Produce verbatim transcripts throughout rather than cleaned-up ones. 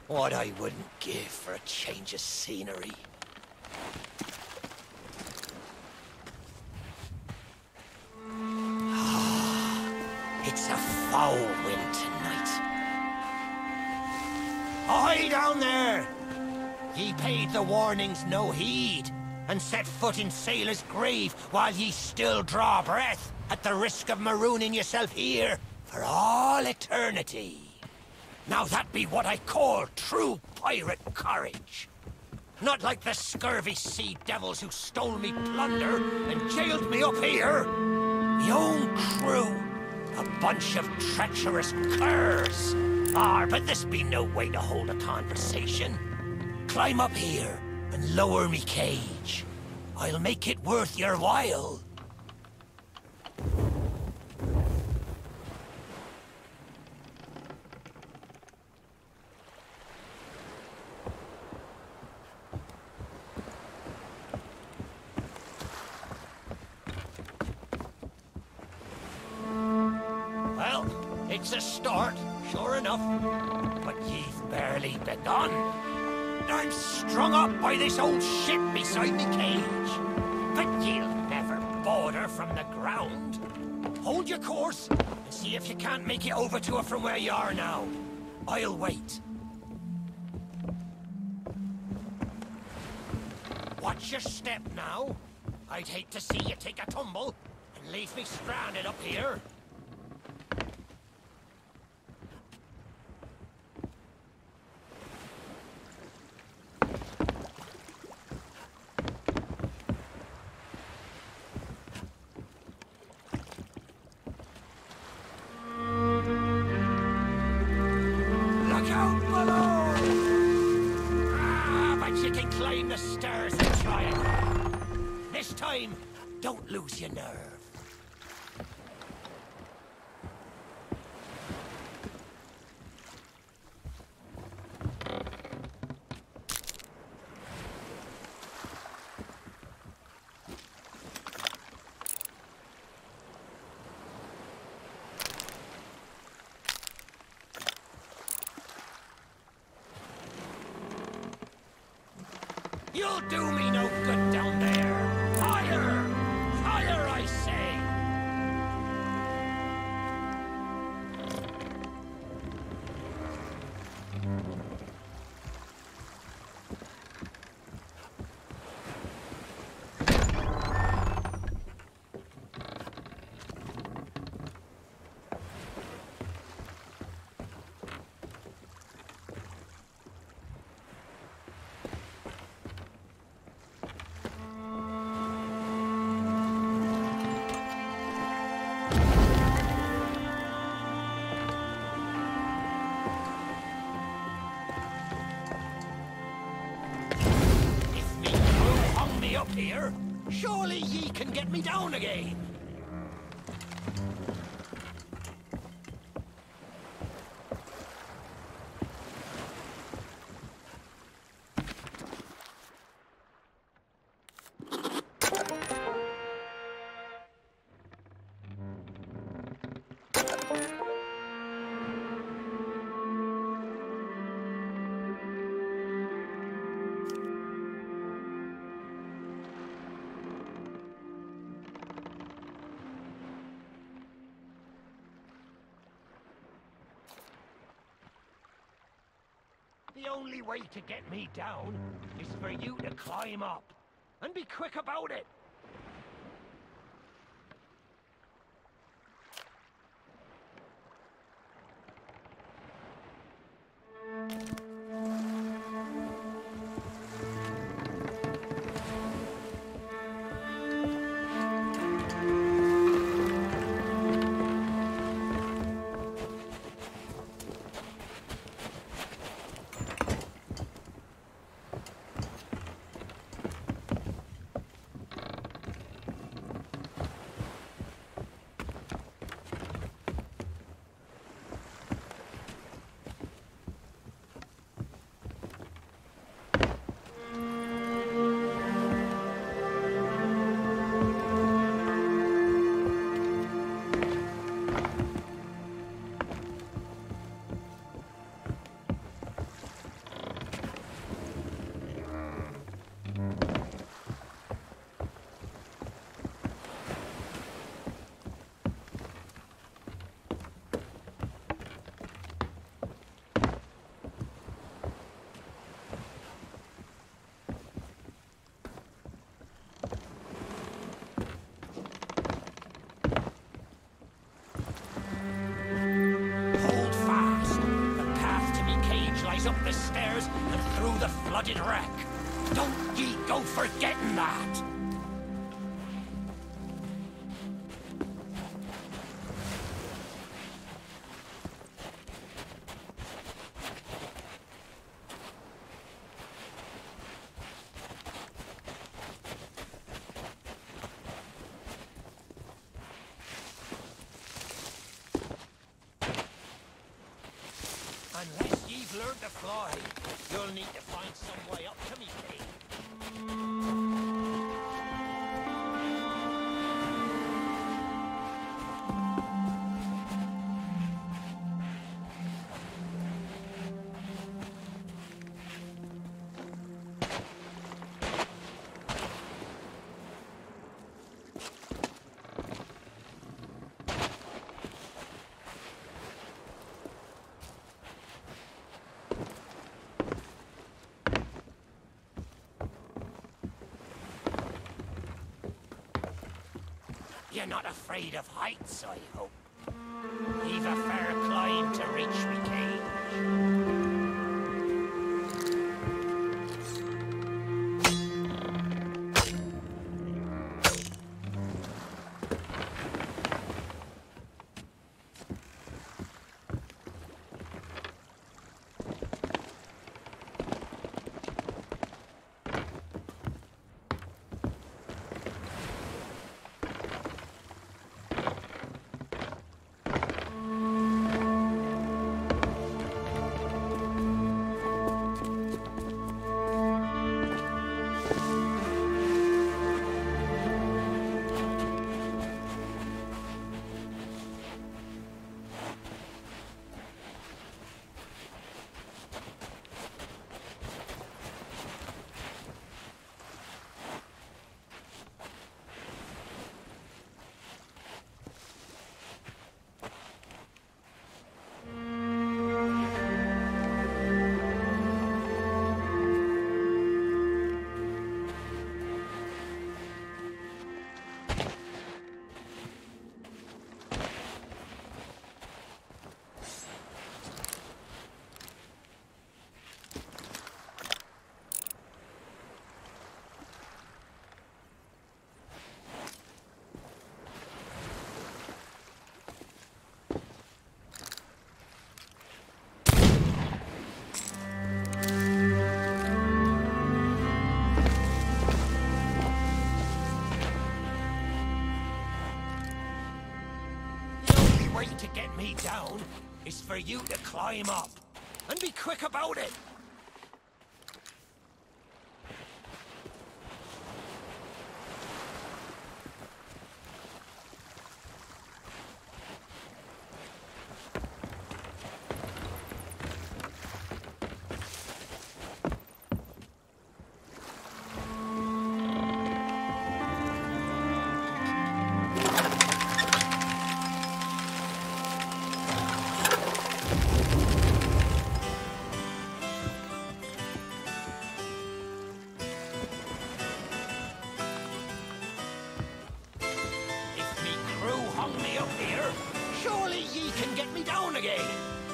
What I wouldn't give for a change of scenery. Ah, it's a foul wind tonight. Ahoy down there! Ye paid the warnings no heed, and set foot in sailor's grave while ye still draw breath, at the risk of marooning yourself here for all eternity. Now that be what I call true pirate courage. Not like the scurvy sea devils who stole me plunder and jailed me up here. Me own crew, a bunch of treacherous curs. Ah, but this be no way to hold a conversation. Climb up here and lower me cage. I'll make it worth your while. Well, it's a start, sure enough. But ye've barely begun. I'm strung up by this old ship beside me cage. But ye'll never board from the ground. Hold your course and see if you can't make it over to her from where you are now. I'll wait. Watch your step now. I'd hate to see you take a tumble and leave me stranded up here. Don't lose your nerve. You'll do me no good down there. Higher! Higher, I say! Up here, surely ye can get me down again. The only way to get me down is for you to climb up. And be quick about it. rise up the stairs and through the flooded wreck. Don't ye go forgetting that! Unless you've learned to fly, you'll need to find some way up to me cave. You're not afraid of heights, I hope. You've a fair climb to reach me cage. To get me down is for you to climb up, and be quick about it. Again.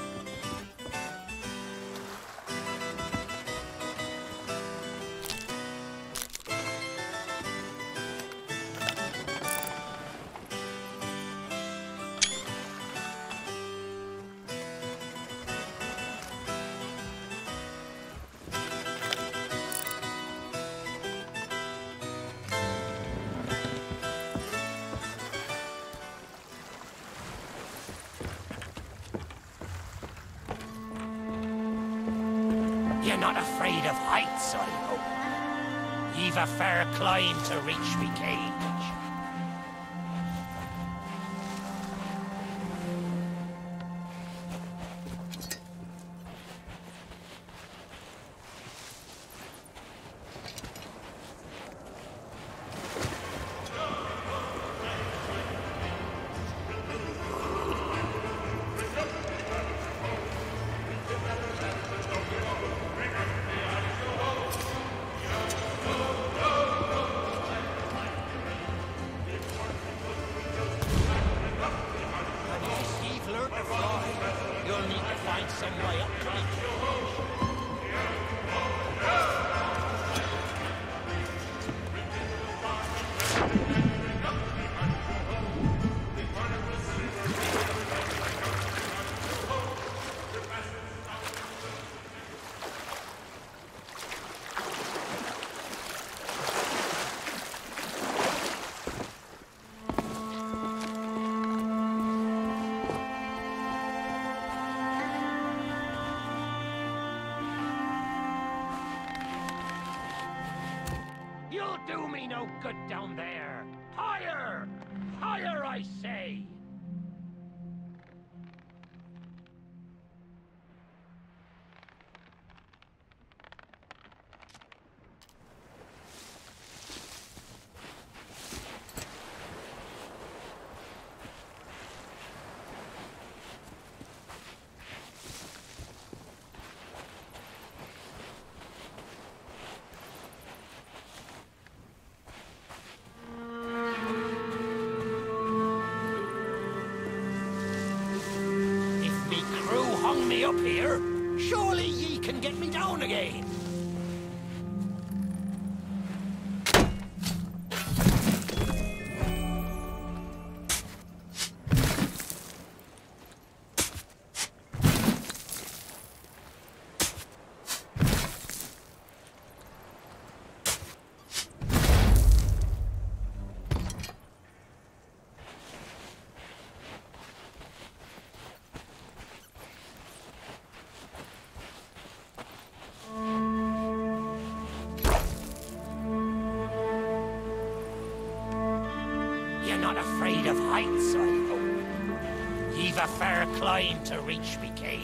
You're not afraid of heights, I hope. You've a fair climb to reach me cage. You'll need to find some way up to me. You'll do me no good down there. Higher! Higher, I say! Me up here, surely ye can get me down again. Not afraid of heights, I hope. Ye've a fair climb to reach me cage.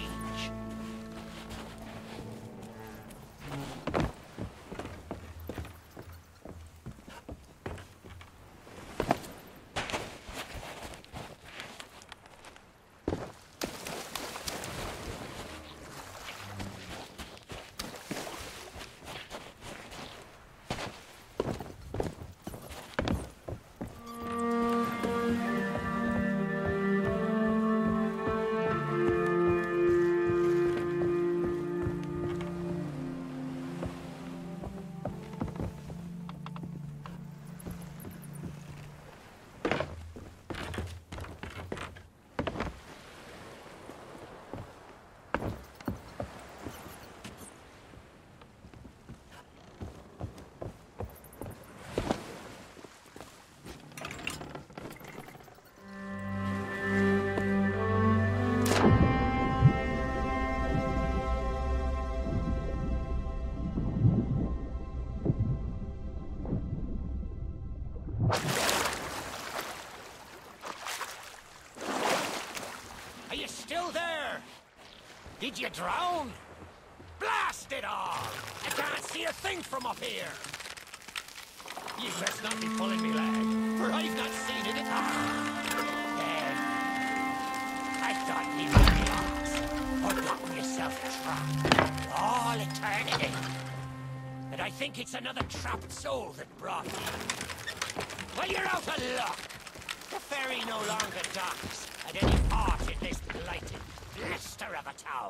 Did you drown? Blast it all! I can't see a thing from up here! You best not be pulling me leg, for I've not seen it at all. Then, I thought you would be lost, or gotten yourself trapped all eternity. But I think it's another trapped soul that brought you. Well, you're out of luck. The ferry no longer docks at any part in this blighted blister of a town.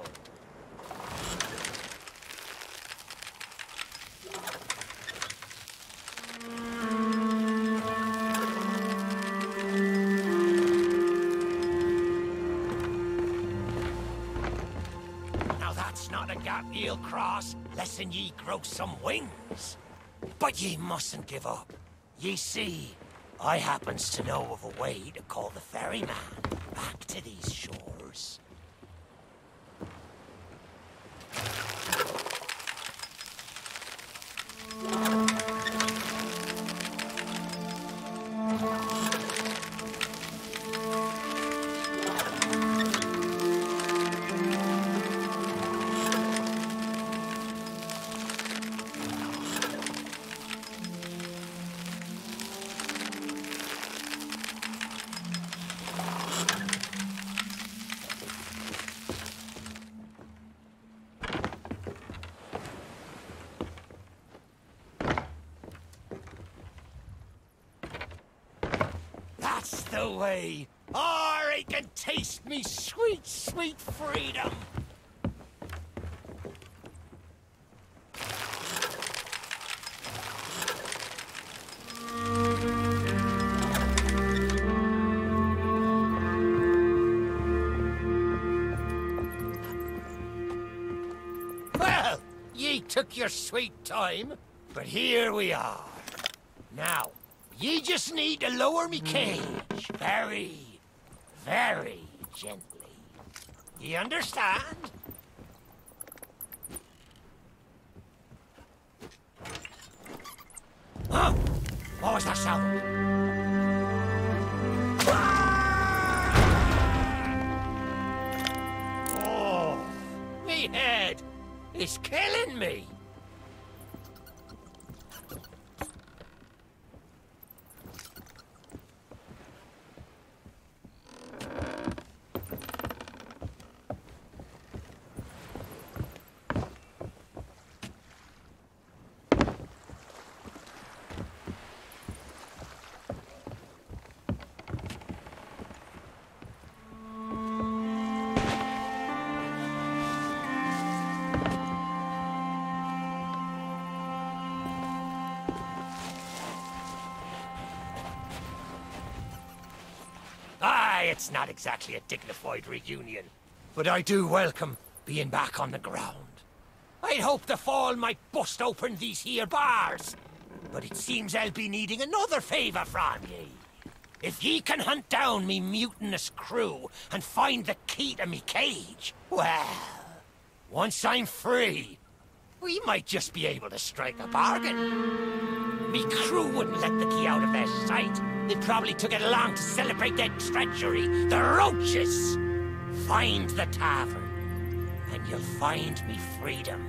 Now that's not a gap ye'll cross, lessen ye grow some wings. But ye mustn't give up. Ye see, I happens to know of a way to call the ferryman back to these shores. That's the way. Or I can taste me sweet, sweet freedom. Well, ye took your sweet time, but here we are. Now, ye just need to lower me cage very, very gently. You understand? Huh? What was that sound? Oh, me head is killing me. It's not exactly a dignified reunion, but I do welcome being back on the ground. I'd hoped the fall might bust open these here bars, but it seems I'll be needing another favour from ye. If ye can hunt down me mutinous crew and find the key to me cage, well, once I'm free, we might just be able to strike a bargain. Me crew wouldn't let the key out of their sight. They probably took it along to celebrate their treachery. The roaches! Find the tavern, and you'll find me freedom.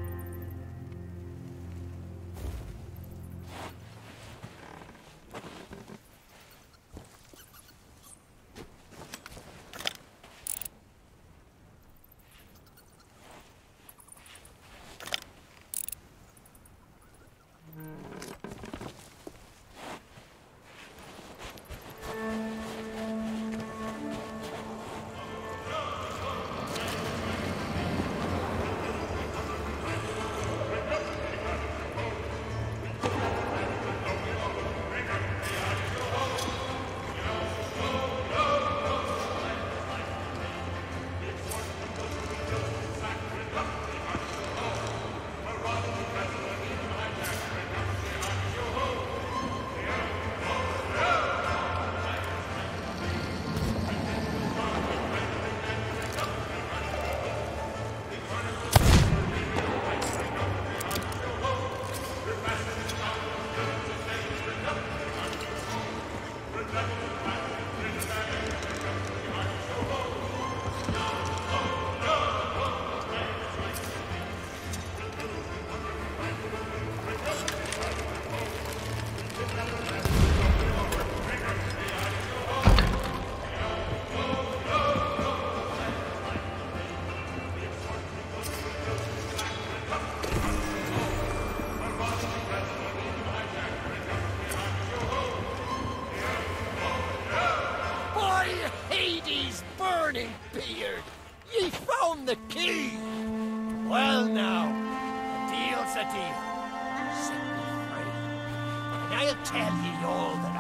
Beard, ye found the key! Well now, a deal's a deal. Set me free, and I'll tell ye all that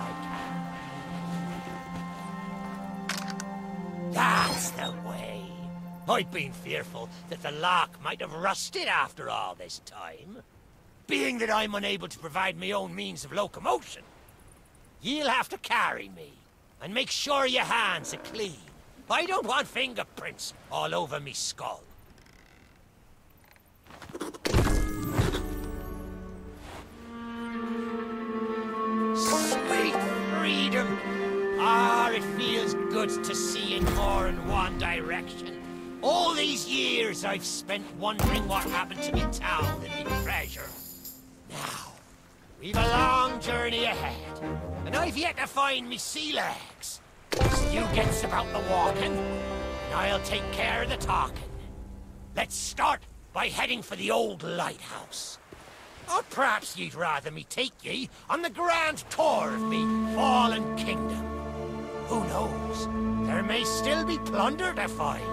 I can. That's the way. I'd been fearful that the lock might have rusted after all this time. Being that I'm unable to provide my own means of locomotion, ye'll have to carry me, and make sure your hands are clean. I don't want fingerprints all over me skull. Sweet freedom! Ah, it feels good to see in more than one direction. All these years I've spent wondering what happened to me town and me treasure. Now, we've a long journey ahead, and I've yet to find me sea legs. So you gets about the walking, and I'll take care of the talking. Let's start by heading for the old lighthouse. Or perhaps you'd rather me take ye on the grand tour of me fallen kingdom. Who knows? There may still be plunder to find.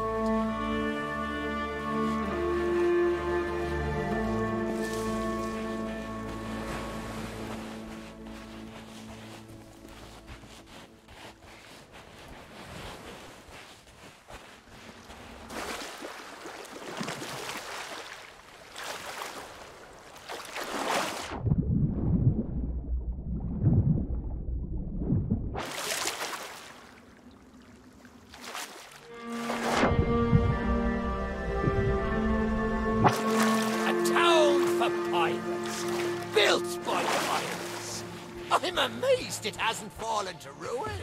I'm amazed it hasn't fallen to ruin.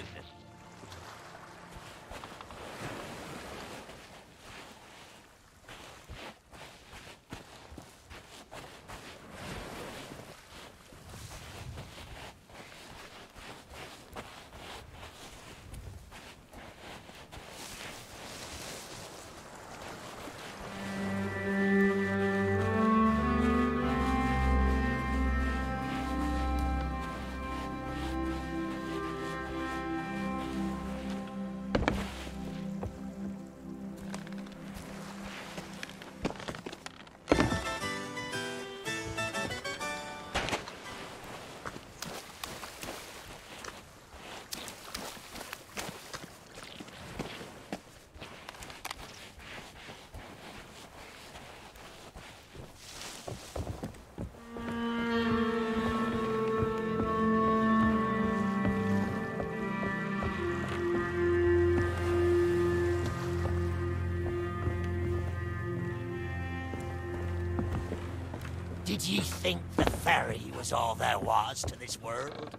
Did ye think the ferry was all there was to this world?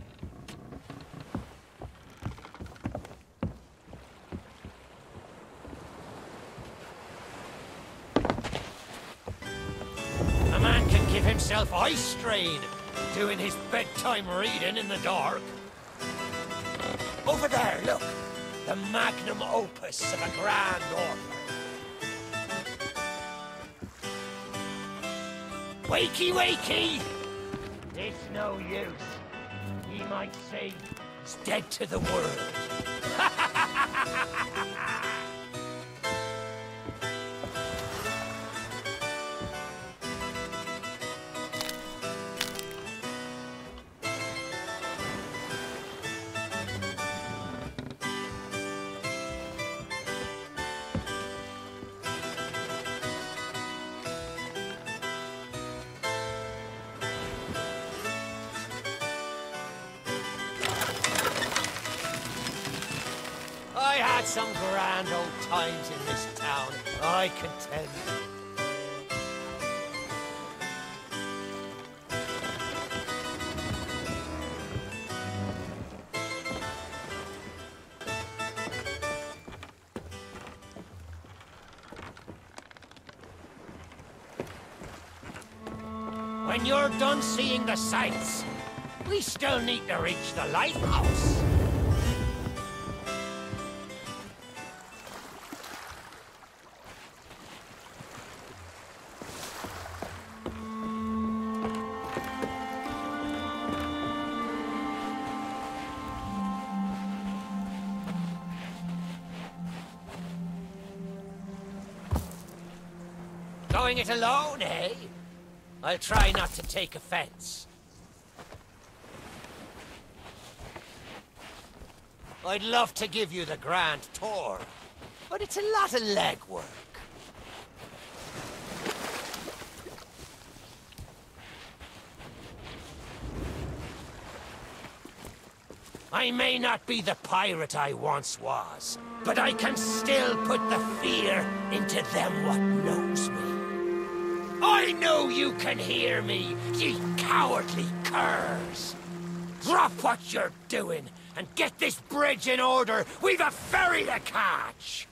A man can give himself eye strain doing his bedtime reading in the dark. Over there, look. The magnum opus of a grand author. Wakey, wakey! It's no use. Ye might say he's dead to the world. I had some grand old times in this town, I can tell you. When you're done seeing the sights, we still need to reach the lighthouse. Going it alone, eh? I'll try not to take offense. I'd love to give you the grand tour, but it's a lot of legwork. I may not be the pirate I once was, but I can still put the fear into them what knows me. I know you can hear me, ye cowardly curs! Drop what you're doing and get this bridge in order! We've a ferry to catch!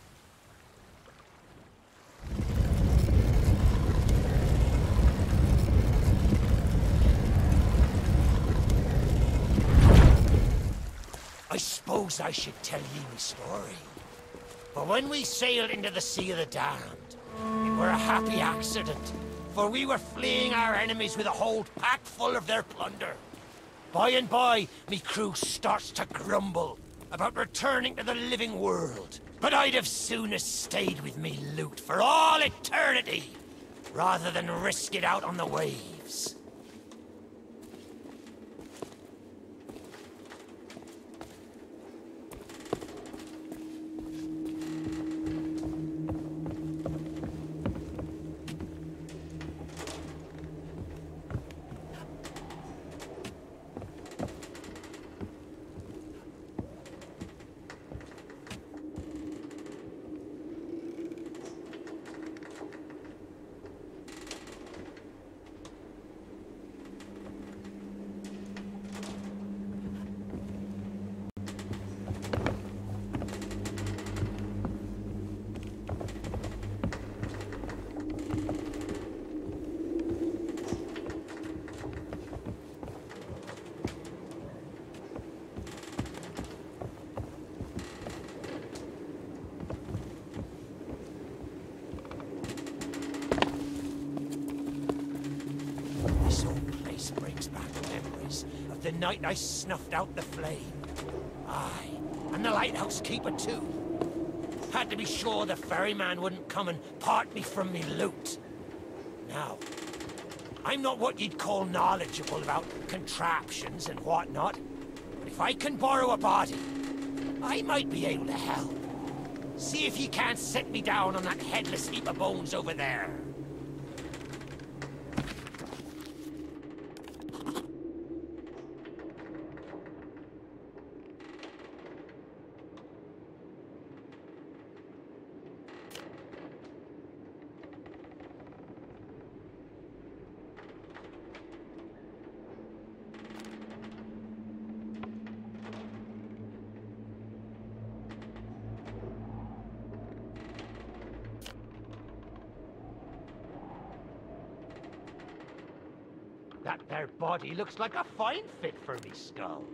I suppose I should tell ye my story. But when we sailed into the Sea of the Damned, it were a happy accident, for we were fleeing our enemies with a hold packed full of their plunder. By and by, me crew starts to grumble about returning to the living world. But I'd have sooner stayed with me loot for all eternity, rather than risk it out on the waves. the night I snuffed out the flame. Aye, and the lighthouse keeper too. Had to be sure the ferryman wouldn't come and part me from me loot. Now, I'm not what you'd call knowledgeable about contraptions and whatnot, but if I can borrow a body, I might be able to help. See if you can't set me down on that headless heap of bones over there. That there body looks like a fine fit for me skull.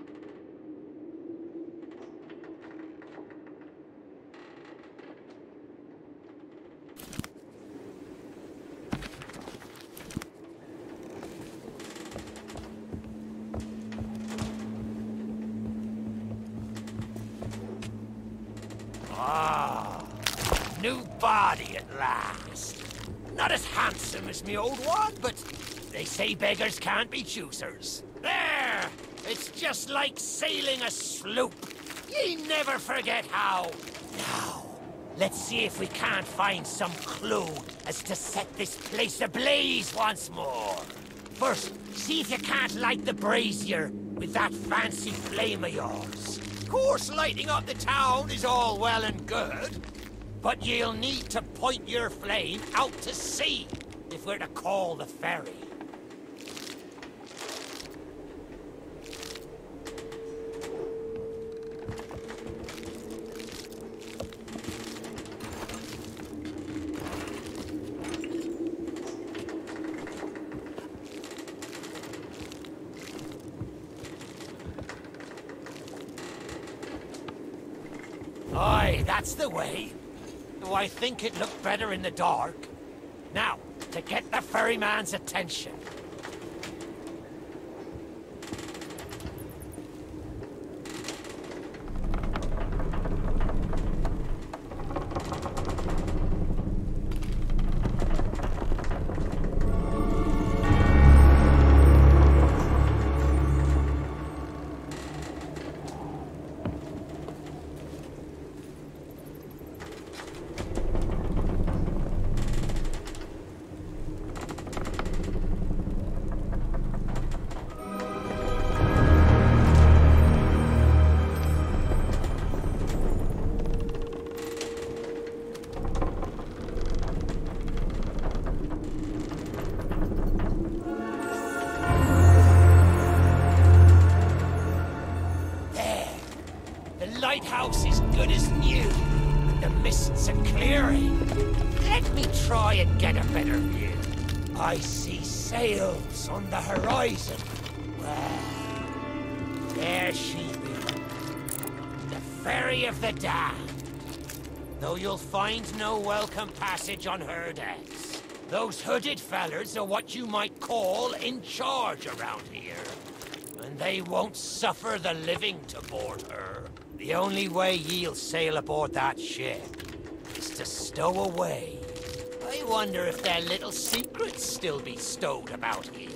Ah, new body at last. Not as handsome as me old one, but they say beggars can't be choosers. There! It's just like sailing a sloop. Ye never forget how. Now, let's see if we can't find some clue as to set this place ablaze once more. First, see if you can't light the brazier with that fancy flame of yours. Of course, lighting up the town is all well and good, but you'll need to point your flame out to sea if we're to call the ferry. Aye, that's the way. Though I think it looked better in the dark. Now, to get the ferryman's attention. Lighthouse is good as new. The mists are clearing. Let me try and get a better view. I see sails on the horizon. Well, there she be. The Ferry of the Damned. Though you'll find no welcome passage on her decks. Those hooded fellers are what you might call in charge around here. And they won't suffer the living to board her. The only way ye'll sail aboard that ship is to stow away. I wonder if their little secrets still be stowed about here.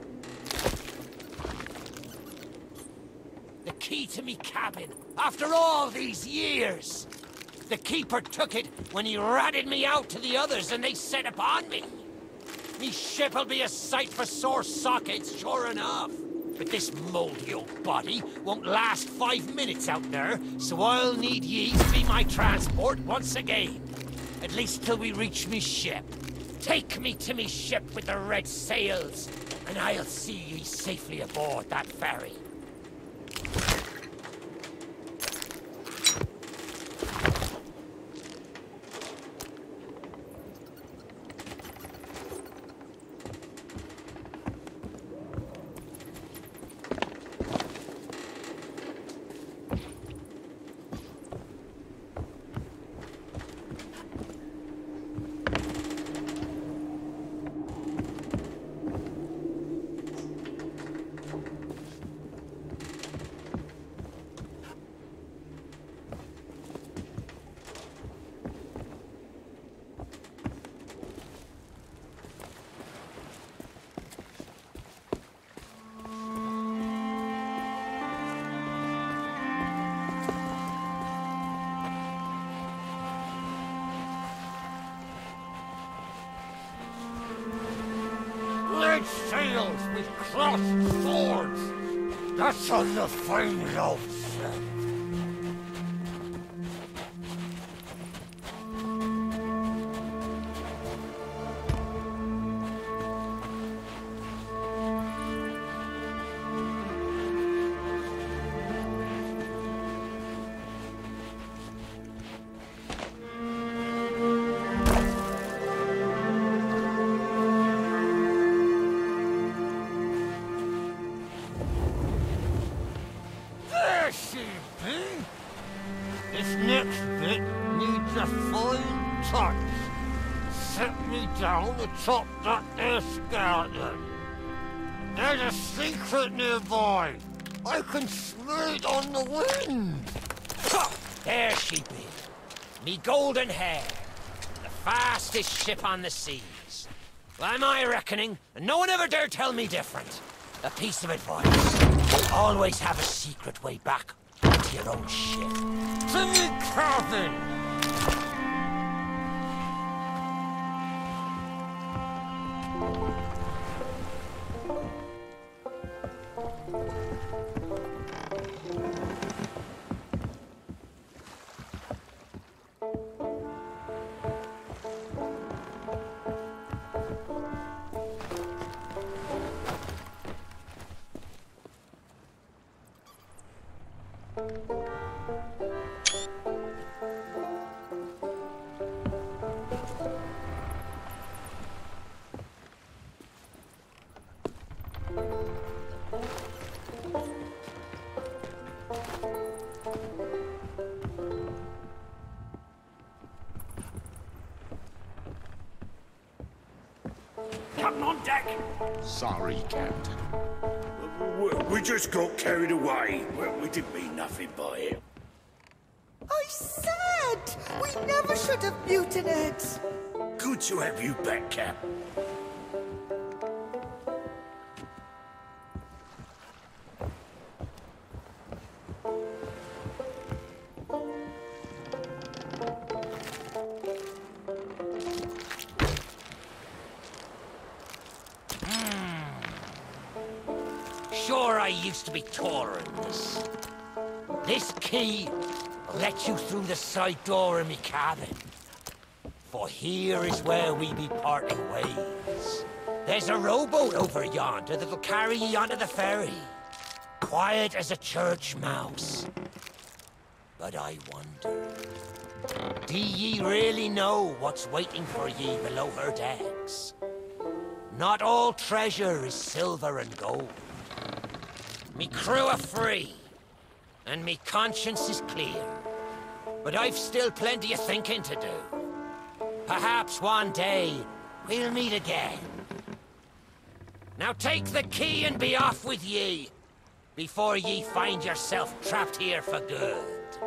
The key to me cabin, after all these years. The keeper took it when he ratted me out to the others and they set upon me. Me ship'll be a sight for sore sockets, sure enough. But this moldy old body won't last five minutes out there, so I'll need ye to be my transport once again. At least till we reach me ship. Take me to me ship with the red sails, and I'll see ye safely aboard that ferry. white sails with crossed swords. That's on the fine loaves. This next bit needs a fine touch. Set me down atop that there skeleton. There's a secret nearby. I can smell it on the wind. There she be. Me golden hair. The fastest ship on the seas. By my reckoning, and no one ever dare tell me different. A piece of advice. Always have a secret way back to your own ship. To me cabin! Captain on deck! Sorry, Captain. We, we just got carried away. We, we didn't mean nothing by it. I said! We never should have mutinied! Good to have you back, Cap. Sure, I used to be taller than this. This key will let you through the side door of me cabin. For here is where we be parting ways. There's a rowboat over yonder that'll carry ye onto the ferry. Quiet as a church mouse. But I wonder, do ye really know what's waiting for ye below her decks? Not all treasure is silver and gold. Me crew are free, and me conscience is clear. But I've still plenty of thinking to do. Perhaps one day, we'll meet again. Now take the key and be off with ye, before ye find yourself trapped here for good.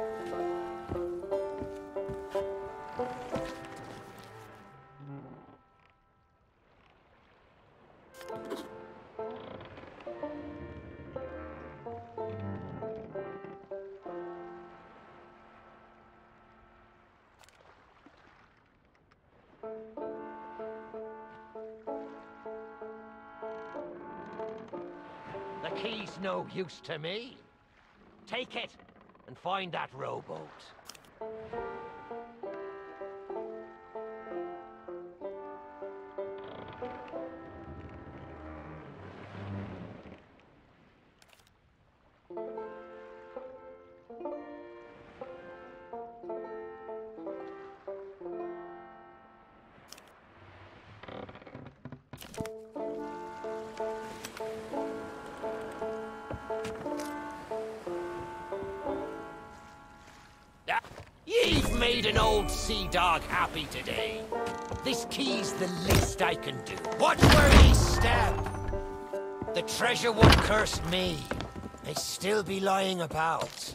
The key's no use to me. Take it and find that rowboat. You've made an old sea dog happy today. This key's the least I can do. Watch where ye step. The treasure won't curse me. May still be lying about.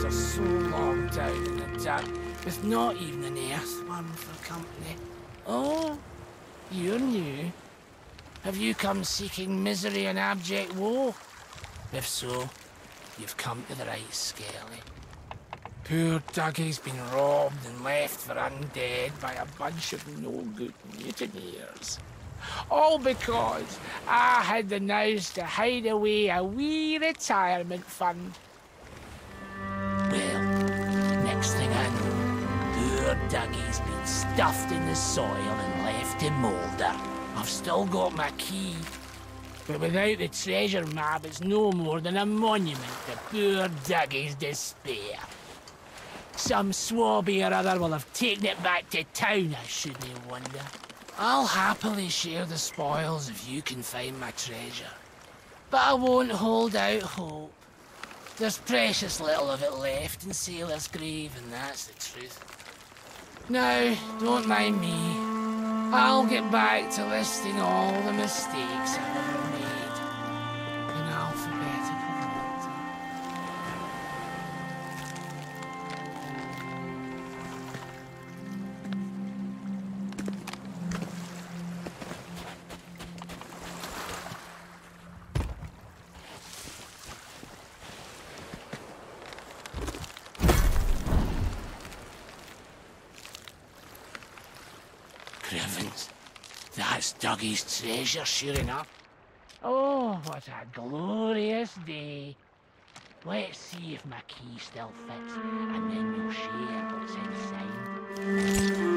after so long down in the dirt, with not even an earthworm for company. Oh, you're new. Have you come seeking misery and abject woe? If so, you've come to the right Skelly. Poor Dougie's been robbed and left for undead by a bunch of no-good mutineers. All because I had the nous to hide away a wee retirement fund. Well, next thing I know, poor Dougie's been stuffed in the soil and left to moulder. I've still got my key, but without the treasure map, it's no more than a monument to poor Dougie's despair. Some swabby or other will have taken it back to town, I shouldn't wonder. I'll happily share the spoils if you can find my treasure. But I won't hold out hope. There's precious little of it left in Sailor's Grave, and that's the truth. Now, don't mind me. I'll get back to listing all the mistakes I've ever made in alphabetical order. Crevens, that's Dougie's treasure, sure enough. Oh, what a glorious day. Let's see if my key still fits, and then we'll share what's inside.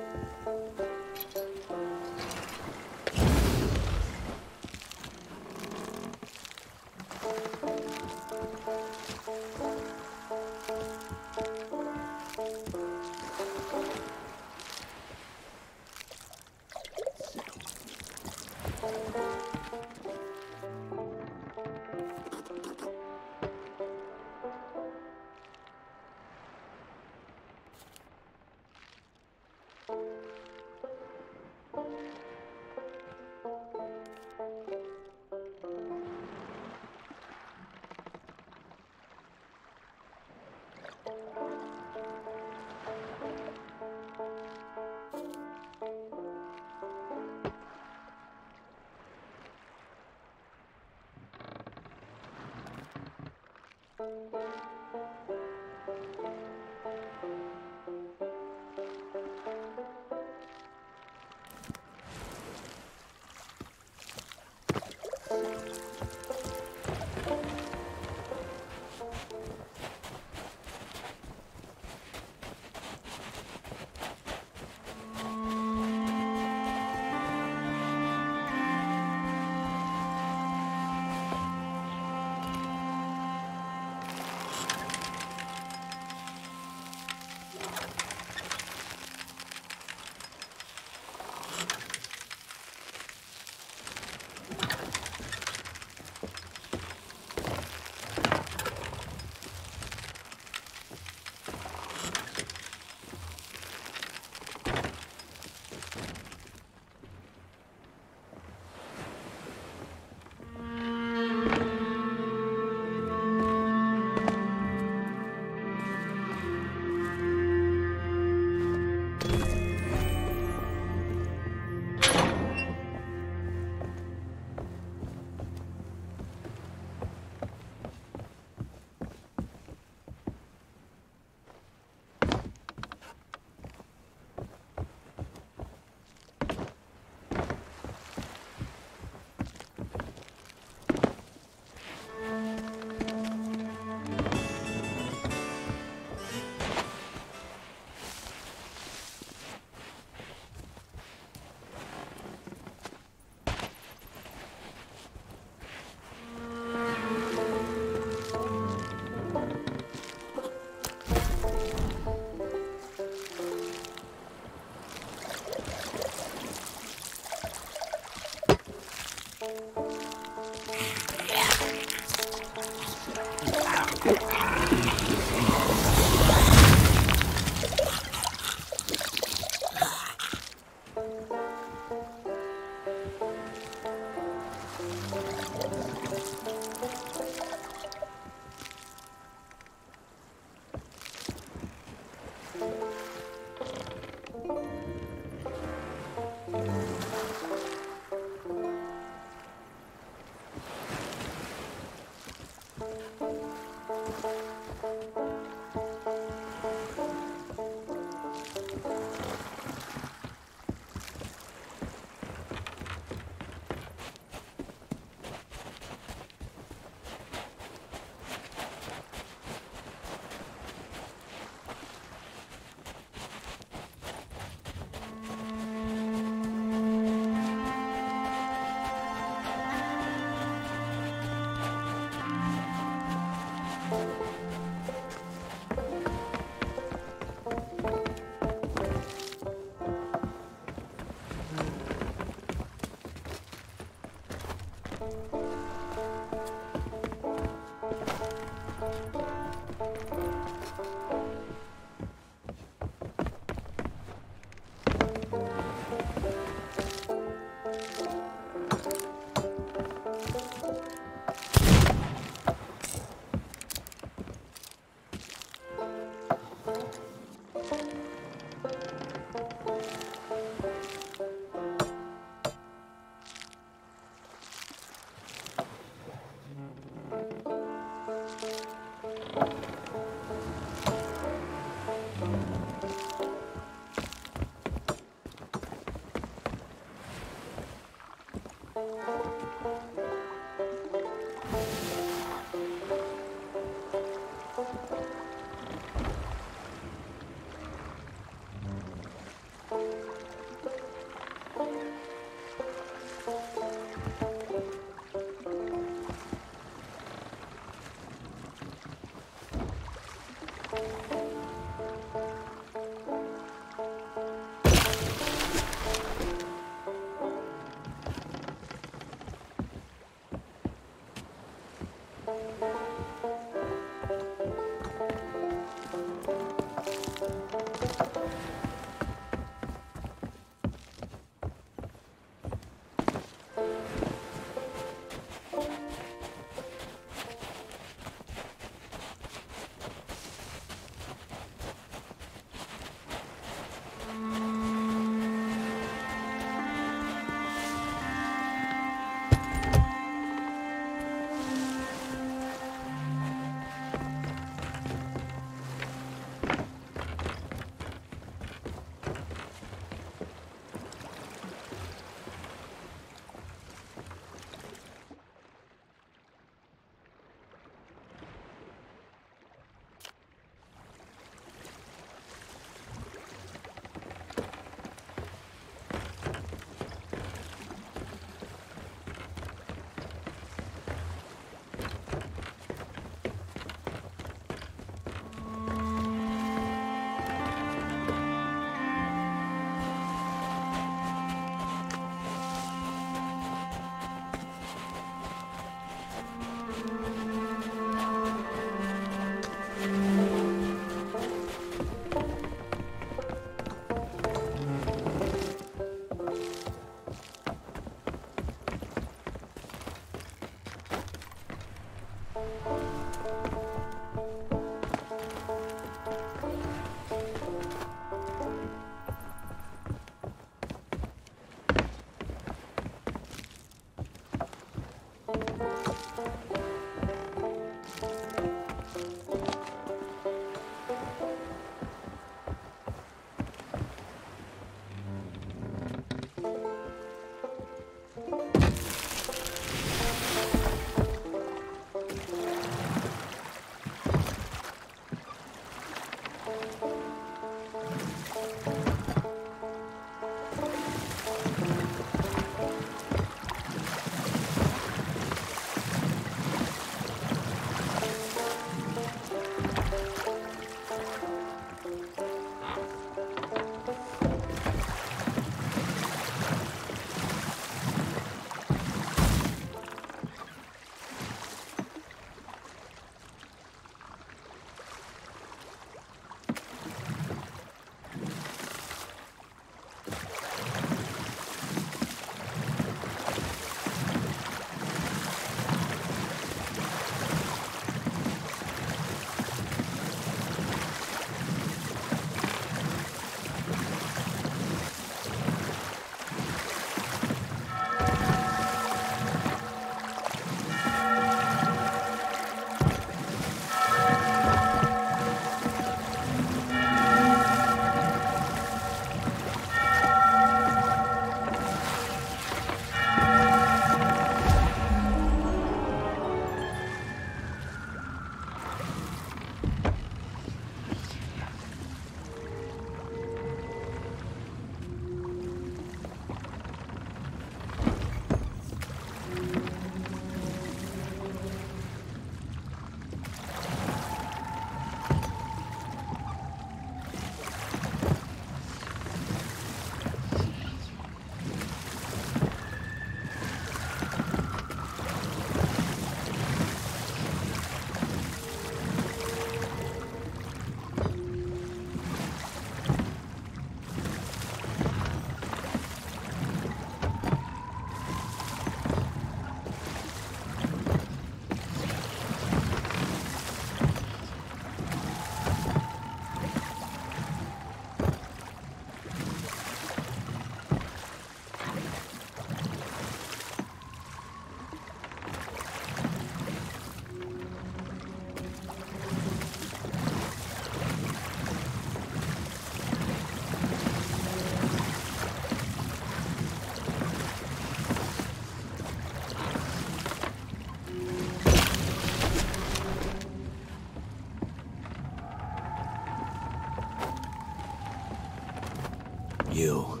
You,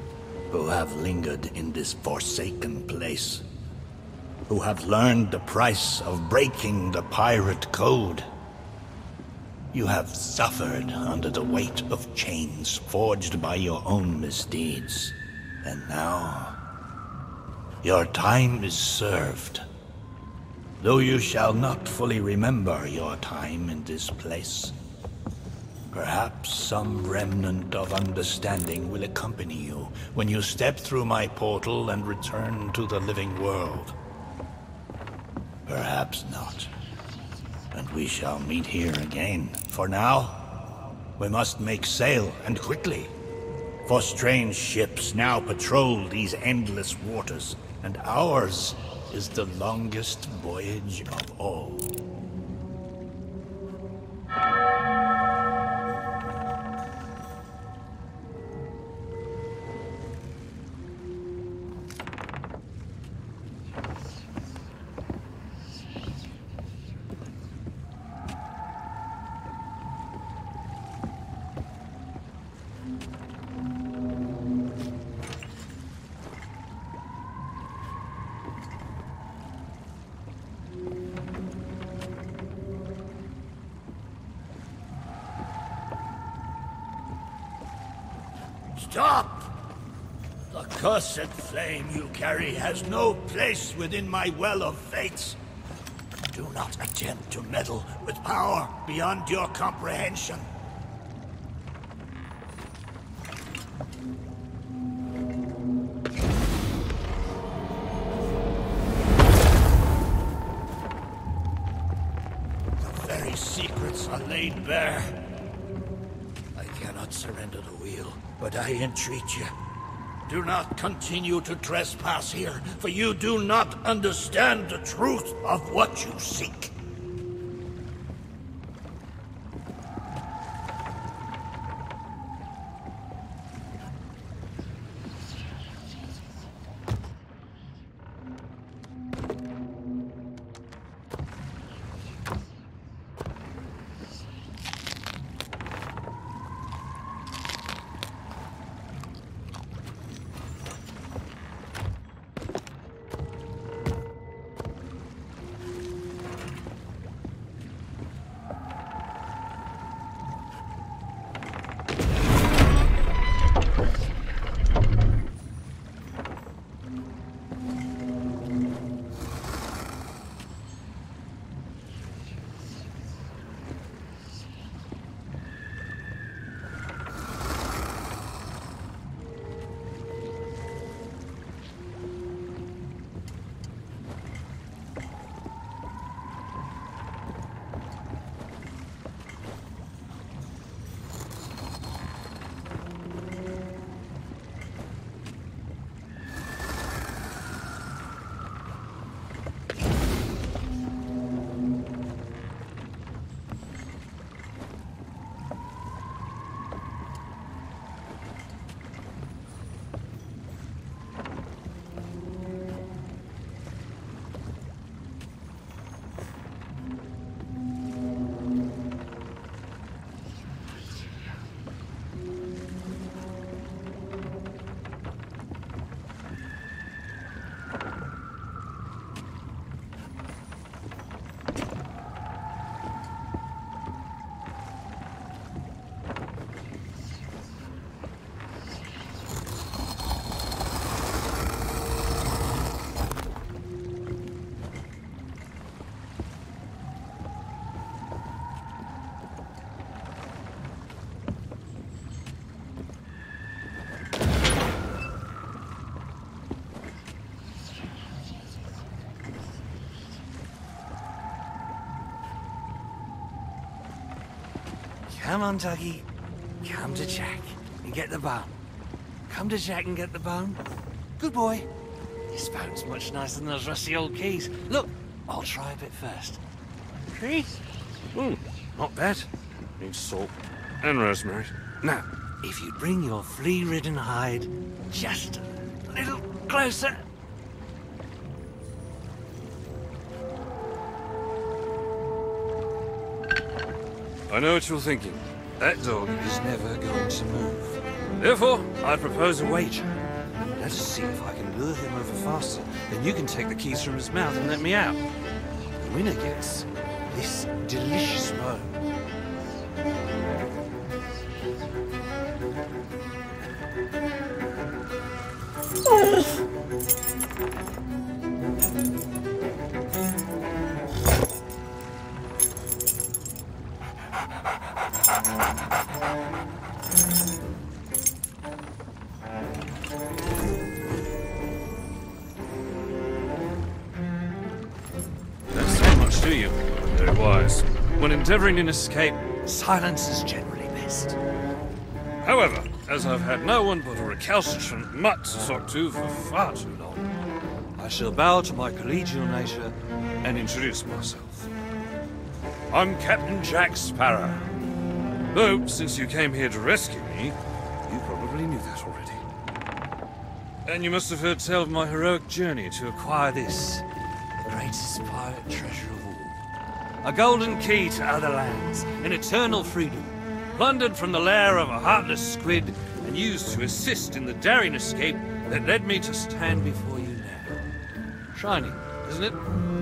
who have lingered in this forsaken place, who have learned the price of breaking the pirate code. You have suffered under the weight of chains forged by your own misdeeds, and now your time is served. Though you shall not fully remember your time in this place, perhaps some remnant of understanding will accompany you when you step through my portal and return to the living world. Perhaps not. And we shall meet here again. For now, we must make sail, and quickly. For strange ships now patrol these endless waters, and ours is the longest voyage of all. Stop! The cursed flame you carry has no place within my well of fates. Do not attempt to meddle with power beyond your comprehension. The very secrets are laid bare. I cannot surrender the wheel, but I entreat you. Do not continue to trespass here, for you do not understand the truth of what you seek. Come on, Dougie. Come to Jack and get the bone. Come to Jack and get the bone. Good boy. This bone's much nicer than those rusty old keys. Look, I'll try a bit first. Trees? Hmm, not bad. Needs salt and rosemary. Now, if you bring your flea-ridden hide just a little closer. I know what you're thinking. That dog is never going to move. Therefore, I propose a wager. Let us see if I can lure him over faster. Then you can take the keys from his mouth and let me out. The winner gets this delicious bone. Do you? Very wise. When endeavoring an escape, Silence is generally best. however, as I've had no one but a recalcitrant mutt to talk to for far too long, I shall bow to my collegial nature and introduce myself. I'm Captain Jack Sparrow. Though, since you came here to rescue me, you probably knew that already. And you must have heard tell of my heroic journey to acquire this, The greatest pirate treasure of all. A golden key to other lands, an eternal freedom, plundered from the lair of a heartless squid and used to assist in the daring escape that led me to stand before you now. Shiny, isn't it?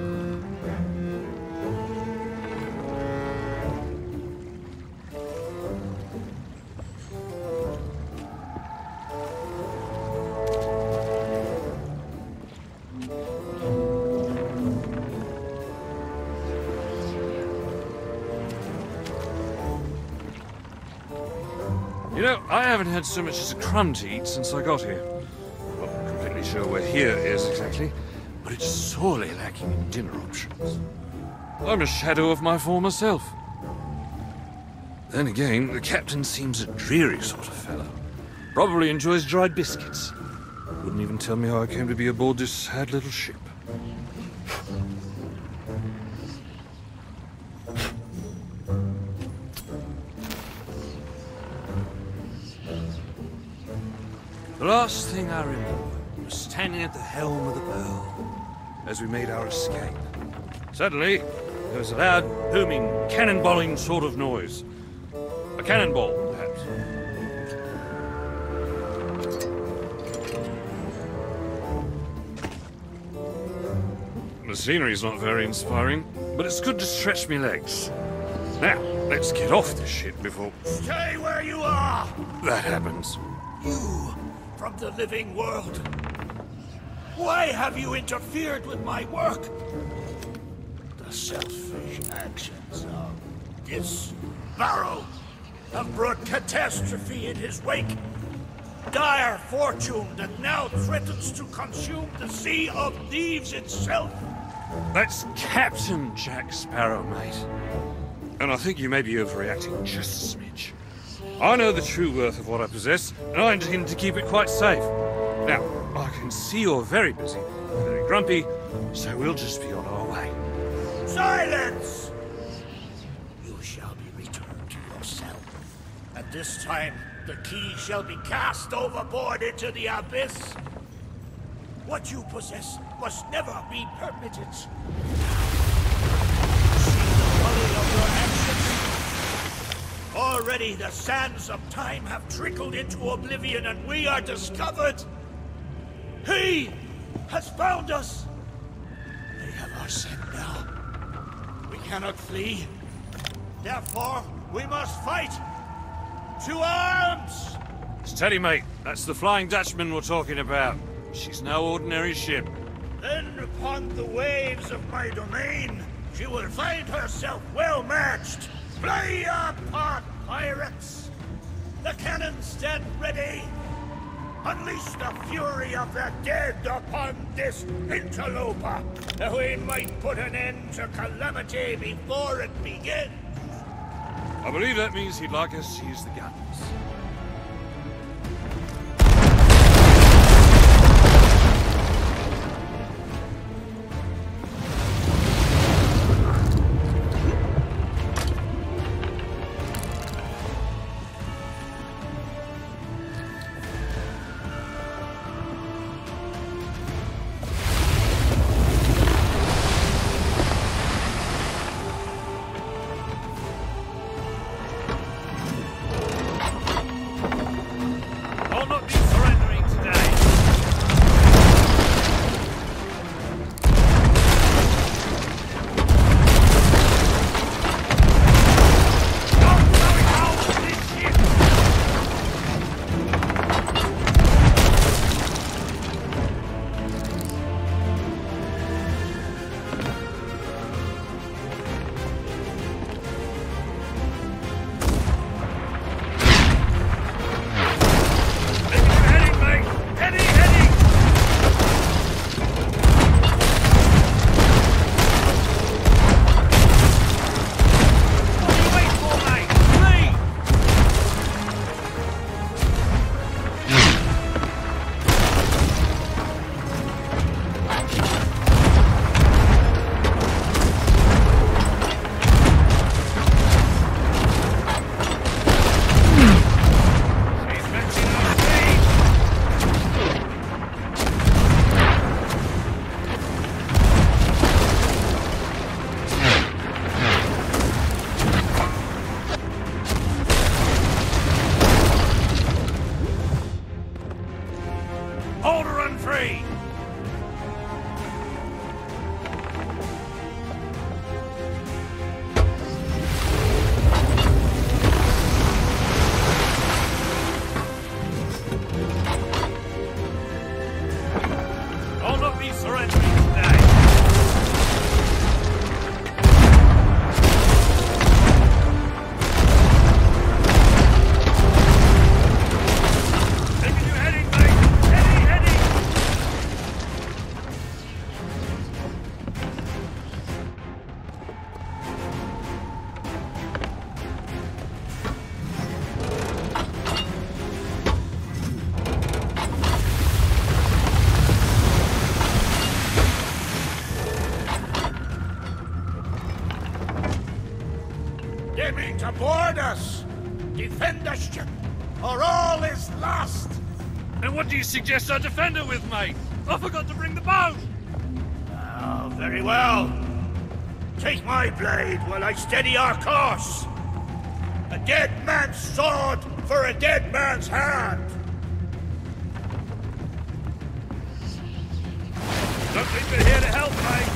You know, I haven't had so much as a crumb to eat since I got here. Not completely sure where here is exactly, but it's sorely lacking in dinner options. I'm a shadow of my former self. Then again, the captain seems a dreary sort of fellow. Probably enjoys dried biscuits. Wouldn't even tell me how I came to be aboard this sad little ship. The last thing I remember was standing at the helm of the Pearl As we made our escape, suddenly there was a loud, booming, cannonballing sort of noise. A cannonball, perhaps. The scenery's not very inspiring, but it's good to stretch me legs. Now, let's get off this shit before Stay where you are! that happens. You, from the living world. Why have you interfered with my work? The selfish actions of this Barrow have brought catastrophe in his wake. Dire fortune that now threatens to consume the Sea of Thieves itself. That's Captain Jack Sparrow, mate. And I think you may be overreacting just a smidge. I know the true worth of what I possess, and I intend to keep it quite safe. Now, I can see you're very busy, very grumpy, so we'll just be on our way. Silence! You shall be returned to yourself. And this time, the key shall be cast overboard into the abyss. What you possess must never be permitted. See the folly of your actions? Already the sands of time have trickled into oblivion and we are discovered. He has found us. They have our scent now. We cannot flee. Therefore, we must fight. To arms! Steady, mate. That's the Flying Dutchman we're talking about. She's no ordinary ship. Then upon the waves of my domain, she will find herself well matched. Play your part, pirates! The cannons stand ready! Unleash the fury of the dead upon this interloper, that we might put an end to calamity before it begins! I believe that means he'd like us to use the guns. To board us! Defend us, or all is lost! And what do you suggest I defend it with, mate? I forgot to bring the bow! Oh, very well. Take my blade while I steady our course. A dead man's sword for a dead man's hand. Don't think we're here to help, mate.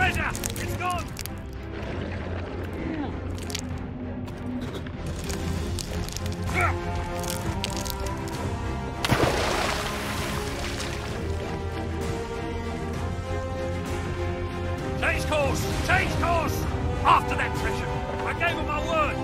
treasure! It's gone! Change course! Change course! After that treasure! I gave him my word!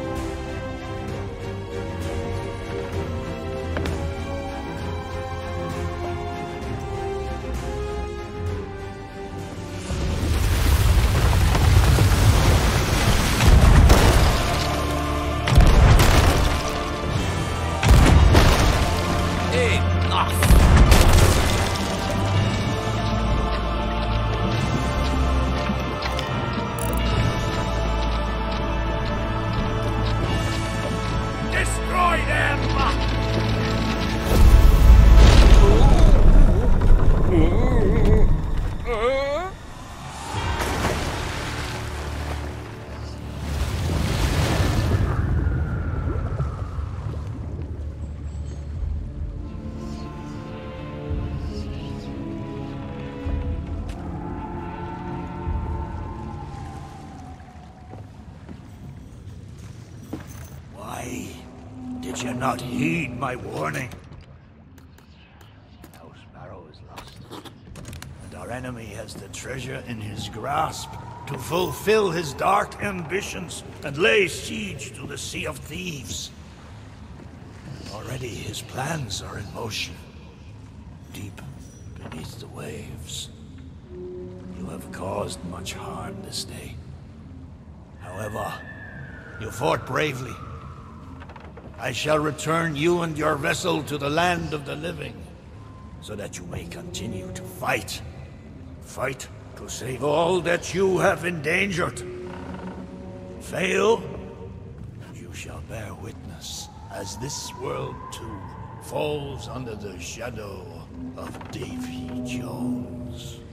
Did you not heed my warning? Now Sparrow is lost, and our enemy has the treasure in his grasp to fulfill his dark ambitions and lay siege to the Sea of Thieves. Already his plans are in motion, deep beneath the waves. You have caused much harm this day. However, you fought bravely. I shall return you and your vessel to the land of the living, so that you may continue to fight. Fight to save all that you have endangered. Fail, and you shall bear witness as this world too falls under the shadow of Davy Jones.